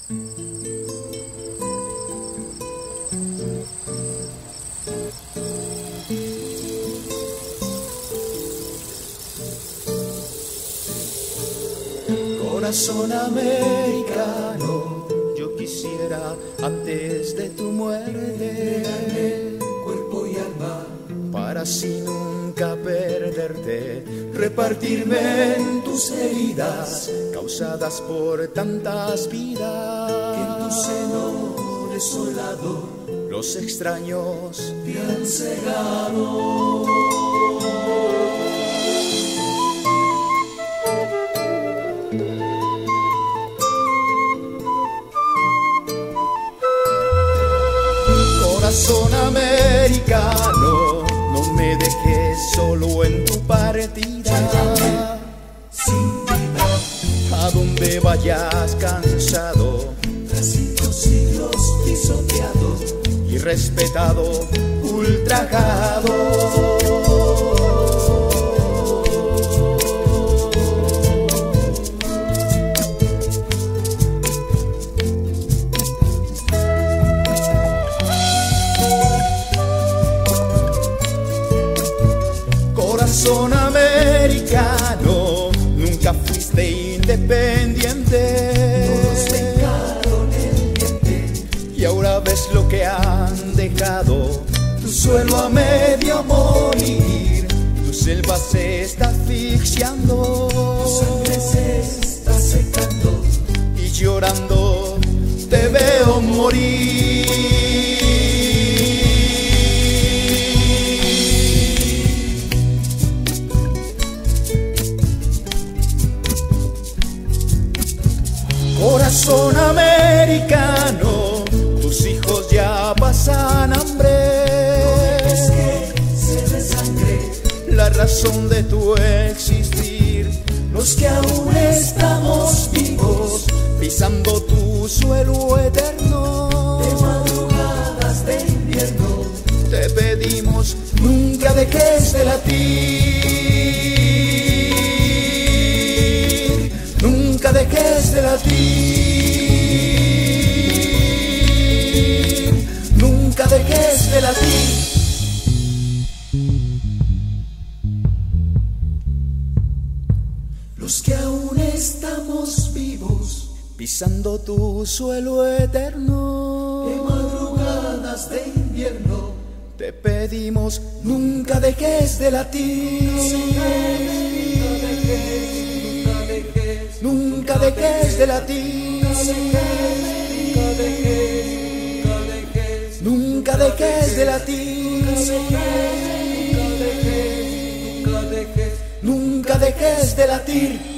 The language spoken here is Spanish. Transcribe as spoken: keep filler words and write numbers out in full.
Corazón americano, yo quisiera antes de tu muerte, cuerpo y alma, para así nunca perderte, repartirme en tus heridas causadas por tantas vidas, que en tu seno desolado los extraños te han cegado. Corazón americano, no me dejes solo en tu partida, Sin vida, a donde vayas cansado, tras cinco siglos pisoteado, irrespetado, ultrajado. Corazón americano, nunca fuiste independiente. todos vengaron el diente, Y ahora ves lo que han dejado. tu suelo a medio morir, Tu selva se está asfixiando. tu sangre se está secando, Y llorando te veo morir. Corazón americano, tus hijos ya pasan hambre. es que se desangre, La razón de tu existir, los que aún estamos vivos, pisando tu suelo eterno. de madrugadas de invierno, Te pedimos, nunca dejes de latir, nunca dejes de latir, nunca dejes de latir. los que aún estamos vivos, Pisando tu suelo eterno, de madrugadas de invierno, te pedimos, nunca dejes de latir, nunca dejes de latir, nunca dejes de latir, nunca dejes de latir.